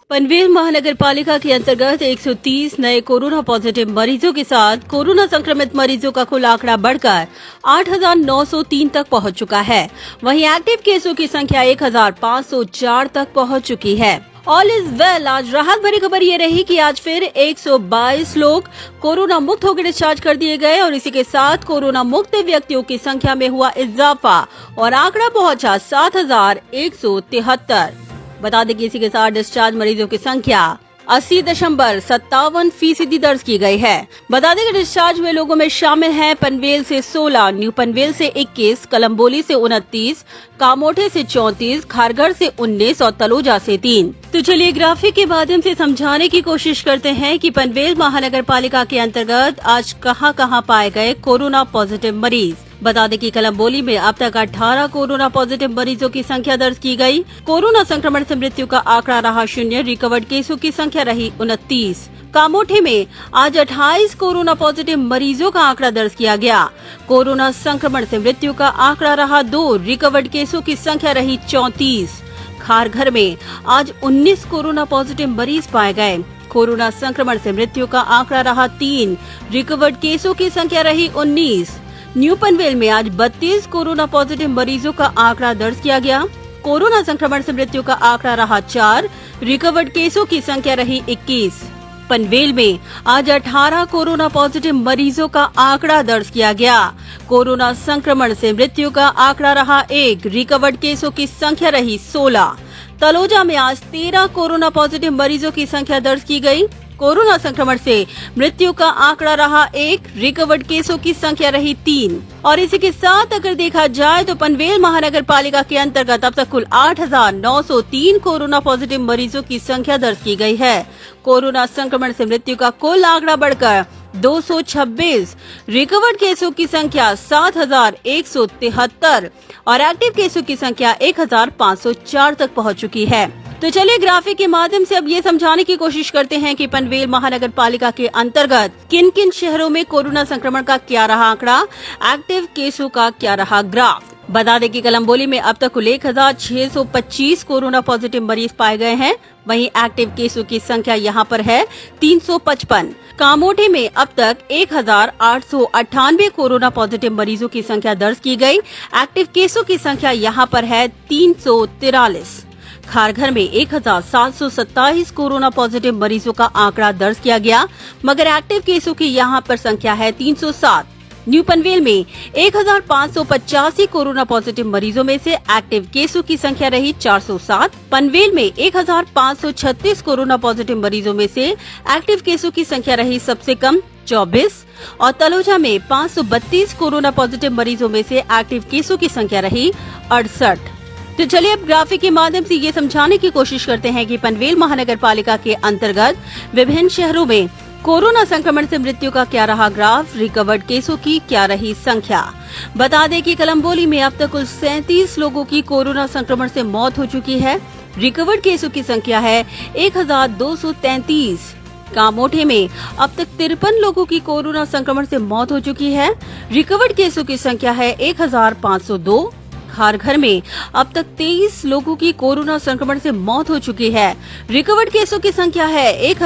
पनवेल महानगर पालिका के अंतर्गत 130 नए कोरोना पॉजिटिव मरीजों के साथ कोरोना संक्रमित मरीजों का कुल आंकड़ा बढ़कर 8,903 तक पहुंच चुका है। वहीं एक्टिव केसों की संख्या 1,504 तक पहुंच चुकी है। All is well. आज राहत भरी खबर ये रही कि आज फिर 122 लोग कोरोना मुक्त होकर डिस्चार्ज कर दिए गए और इसी के साथ कोरोना मुक्त व्यक्तियों की संख्या में हुआ इजाफा और आंकड़ा पहुंचा 7,173। बता दें कि इसी के साथ डिस्चार्ज मरीजों की संख्या 80.57% दर्ज की गई है। बता दें कि डिस्चार्ज हुए लोगों में शामिल हैं पनवेल से 16, न्यू पनवेल से 21, कलम्बोली से 29, कामोठे से 34, खारघर से 19 और तलोजा से 3। तो चलिए ग्राफिक के माध्यम से समझाने की कोशिश करते हैं कि पनवेल महानगर पालिका के अंतर्गत आज कहां पाए गए कोरोना पॉजिटिव मरीज। बता दें कि कलम्बोली में अब तक 18 कोरोना पॉजिटिव मरीजों की संख्या दर्ज की गई। कोरोना संक्रमण से मृत्यु का आंकड़ा रहा 0, रिकवर्ड केसों की संख्या रही 29। कामोठे में आज 28 कोरोना पॉजिटिव मरीजों का आंकड़ा दर्ज किया गया। कोरोना संक्रमण से मृत्यु का आंकड़ा रहा 2, रिकवर्ड केसों की संख्या रही 34। खारघर में आज 19 कोरोना पॉजिटिव मरीज पाए गए। कोरोना संक्रमण से मृत्यु का आंकड़ा रहा 3, रिकवर्ड केसों की संख्या रही 19। न्यू पनवेल में आज 32 कोरोना पॉजिटिव मरीजों का आंकड़ा दर्ज किया गया। कोरोना संक्रमण से मृत्यु का आंकड़ा रहा 4, रिकवर्ड केसों की संख्या रही 21। पनवेल में आज 18 कोरोना पॉजिटिव मरीजों का आंकड़ा दर्ज किया गया। कोरोना संक्रमण से मृत्यु का आंकड़ा रहा 1, रिकवर्ड केसों की संख्या रही 16। तलोजा में आज 13 कोरोना पॉजिटिव मरीजों की संख्या दर्ज की गई। कोरोना संक्रमण से मृत्यु का आंकड़ा रहा 1, रिकवर्ड केसों की संख्या रही 3। और इसी के साथ अगर देखा जाए तो पनवेल महानगर पालिका के अंतर्गत अब तक कुल 8,903 कोरोना पॉजिटिव मरीजों की संख्या दर्ज की गई है। कोरोना संक्रमण से मृत्यु का कुल आंकड़ा बढ़कर 226, रिकवर्ड केसों की संख्या 7,173 और एक्टिव केसों की संख्या 1,504 तक पहुंच चुकी है। तो चलिए ग्राफिक के माध्यम से अब ये समझाने की कोशिश करते हैं कि पनवेल महानगर पालिका के अंतर्गत किन किन शहरों में कोरोना संक्रमण का क्या रहा आंकड़ा, एक्टिव केसों का क्या रहा ग्राफ। बता दें कि कलम्बोली में अब तक कुल 1,625 कोरोना पॉजिटिव मरीज पाए गए हैं। वहीं एक्टिव केसों की संख्या यहाँ पर है 355। कामोठे में अब तक 1,898 कोरोना पॉजिटिव मरीजों की संख्या दर्ज की गई। एक्टिव केसों की संख्या यहाँ पर है 343। खारघर में 1,727 कोरोना पॉजिटिव मरीजों का आंकड़ा दर्ज किया गया, मगर एक्टिव केसों की यहाँ पर संख्या है 307। न्यू पनवेल में 1,585 कोरोना पॉजिटिव मरीजों में से एक्टिव केसों की संख्या रही 407। पनवेल में 1,536 कोरोना पॉजिटिव मरीजों में से एक्टिव केसों की संख्या रही सबसे कम 24 और तलोजा में 532 कोरोना पॉजिटिव मरीजों में से एक्टिव केसों की संख्या रही 68। तो चलिए अब ग्राफिक के माध्यम से ये समझाने की कोशिश करते हैं कि पनवेल महानगर पालिका के अंतर्गत विभिन्न शहरों में कोरोना संक्रमण से मृत्यु का क्या रहा ग्राफ, रिकवर्ड केसों की क्या रही संख्या। बता दें कि कलम्बोली में अब तक कुल 37 लोगों की कोरोना संक्रमण से मौत हो चुकी है। रिकवर्ड केसों की संख्या है 1,233। कामोठे में अब तक 53 लोगों की कोरोना संक्रमण से मौत हो चुकी है। रिकवर्ड केसों की संख्या है 1,502। खारघर में अब तक 23 लोगों की कोरोना संक्रमण से मौत हो चुकी है। रिकवर्ड केसों की संख्या है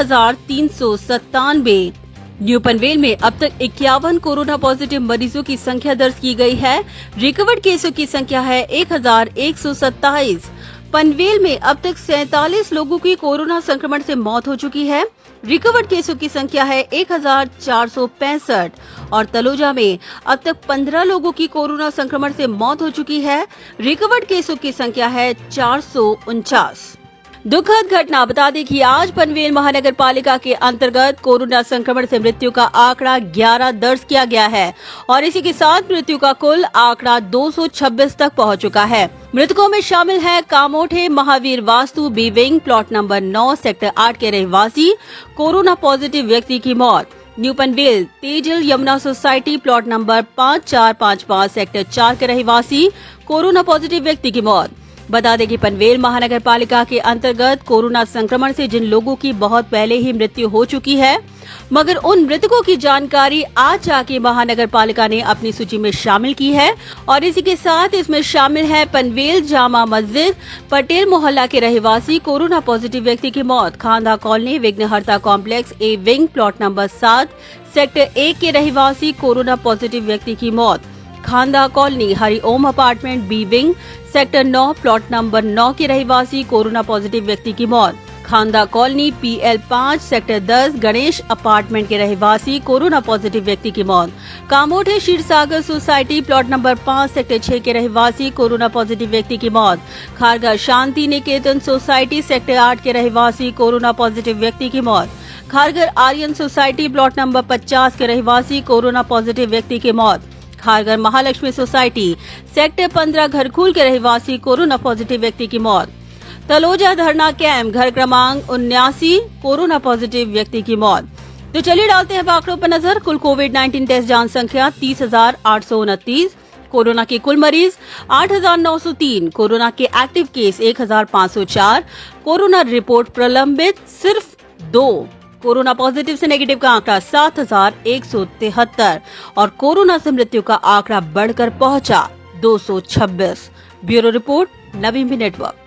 1,397। न्यू पनवेल में अब तक 51 कोरोना पॉजिटिव मरीजों की संख्या दर्ज की गई है। रिकवर्ड केसों की संख्या है 1,127। पनवेल में अब तक 47 लोगों की कोरोना संक्रमण से मौत हो चुकी है। रिकवर्ड केसों की संख्या है 1,465 और तलोजा में अब तक 15 लोगों की कोरोना संक्रमण से मौत हो चुकी है। रिकवर्ड केसों की संख्या है 449। दुखद घटना। बता दें कि आज पनवेल महानगर पालिका के अंतर्गत कोरोना संक्रमण से मृत्यु का आंकड़ा 11 दर्ज किया गया है और इसी के साथ मृत्यु का कुल आंकड़ा 226 तक पहुंच चुका है। मृतकों में शामिल है Kamothe Mahavir Vastu B wing plot number 9 sector 8 के रहवासी, कोरोना पॉजिटिव व्यक्ति की मौत। New Panvel Tejal Yamuna society plot number 5455 sector 4 के रहवासी, कोरोना पॉजिटिव व्यक्ति की मौत। बता दें कि पनवेल महानगर पालिका के अंतर्गत कोरोना संक्रमण से जिन लोगों की बहुत पहले ही मृत्यु हो चुकी है, मगर उन मृतकों की जानकारी आज जाके महानगर पालिका ने अपनी सूची में शामिल की है और इसी के साथ इसमें शामिल है पनवेल जामा मस्जिद पटेल मोहल्ला के रहवासी कोरोना पॉजिटिव व्यक्ति की मौत, Khanda colony Vighnaharta complex A wing plot number 7 sector 1 के रहवासी कोरोना पॉजिटिव व्यक्ति की मौत, Khanda colony Hariom apartment B wing sector 9 plot number 9 के रहवासी कोरोना पॉजिटिव व्यक्ति की मौत, Khanda colony PL 5 sector 10 Ganesh apartment के रहवासी कोरोना पॉजिटिव व्यक्ति की मौत, Kamothe Kshirsagar society plot number 5 sector 6 के रहवासी कोरोना पॉजिटिव व्यक्ति की मौत, खारगा शांति निकेतन सोसाइटी सेक्टर 8 के रहवासी कोरोना पॉजिटिव व्यक्ति की मौत, Kharghar Aryan society plot number 50 के रहवासी कोरोना पॉजिटिव व्यक्ति की मौत, खारगर महालक्ष्मी सोसाइटी सेक्टर 15 घरखूल के रहवासी कोरोना पॉजिटिव व्यक्ति की मौत, तलोजा धरना कैंप घर क्रमांक 79 कोरोना पॉजिटिव व्यक्ति की मौत। तो चलिए डालते हैं आंकड़ों पर नजर। कुल कोविड-19 टेस्ट जांच संख्या 30,829, कोरोना के कुल मरीज 8,903, कोरोना के एक्टिव केस 1,504, कोरोना रिपोर्ट प्रलंबित सिर्फ 2, कोरोना पॉजिटिव से नेगेटिव का आंकड़ा 7,173 और कोरोना से मृत्यु का आंकड़ा बढ़कर पहुंचा 226। Bureau report, Navi network.